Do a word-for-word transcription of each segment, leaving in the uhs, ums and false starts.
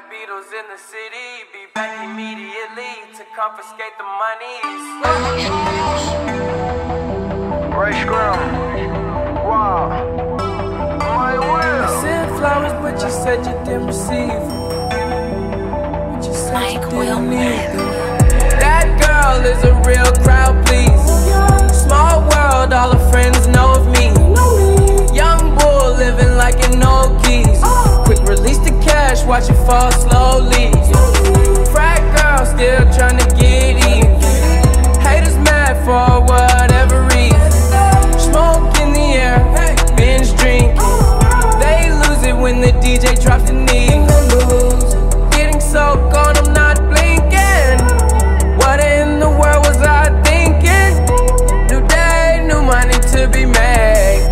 Black Beatles in the city, be back immediately to confiscate the monies. Ray Scrum, wow, my will. I sent flowers, but you said you didn't receive them. But you said Mike you didn't will need them. That girl is a real crowd, please. Small world, all her friends know of me. Young bull living like an old geese. Quick release the cash, watch it fall slowly. Frat girl still trying to get even. Haters mad for whatever reason. Smoke in the air, binge drinking. They lose it when the D J drops the knee. Getting so gone, I'm not blinking. What in the world was I thinking? New day, new money to be made.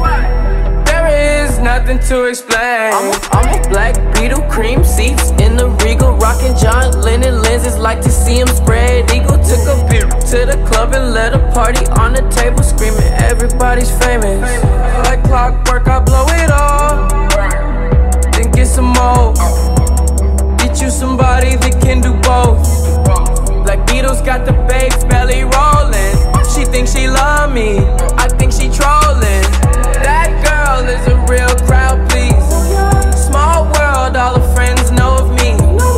There is nothing to explain. I'm a, I'm a black Beetle, cream seats in the Regal, rocking John Lennon lenses, like to see him spread eagle. Took a beer to the club and let a party on the table, screaming everybody's famous. Like clockwork, I blow it all, then get some more. Get you somebody that can do both. Black Beatles got the babes belly rolling. She thinks she love me, I think she trolling. That girl is a real crowd, please. Small world, all her friends know of me.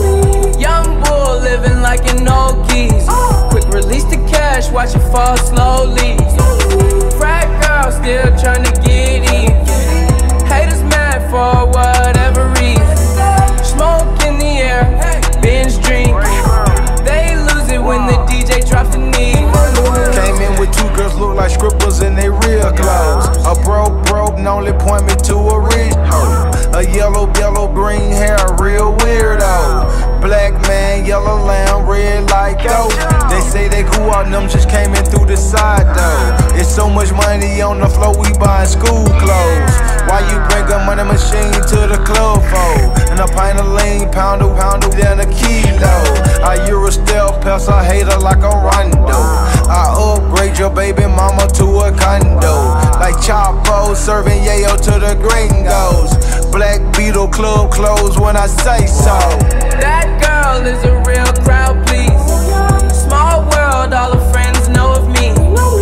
Young bull living like an old geese. Quick release the cash, watch it fall slowly. Frat girl still trying to get in. Haters mad for whatever reason. Smoke in the air, binge drink. They lose it when the D J drops the knee. Came in with two girls look like scribbles in they real clothes. A broke broke only point me to a rich hoe. A yellow yellow green hair, real weirdo. Black man, yellow lamb, red like goat. They say they grew out, them just came in through the side though. It's so much money on the floor, we buying school clothes. Why you bring a money machine to the club for? And a pint of lean, pound a pound than a kilo. I Euro stealth pass, I hate her like a rondo. I upgrade your baby mama to a condo. Like Chapo serving yayo to the gringos. Black Beetle club closed when I say so. That girl is a real crowd, please. Small world, all her friends know of me.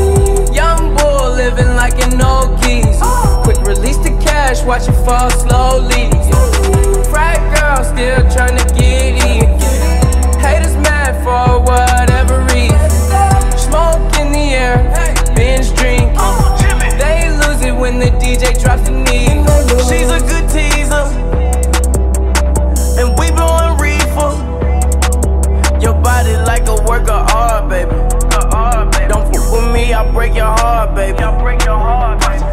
Young bull living like an old geese. Quick release the cash, watch it fall slowly. Frat girl still trying to get in. Haters mad for whatever reason. Smoke in the air, binge drink. They lose it when the D J drops the knee. She's a good teaser, and we blowing reefer. Your body like a work of art, baby. Don't fuck with me, I'll break your heart, baby. I'll break your heart, baby.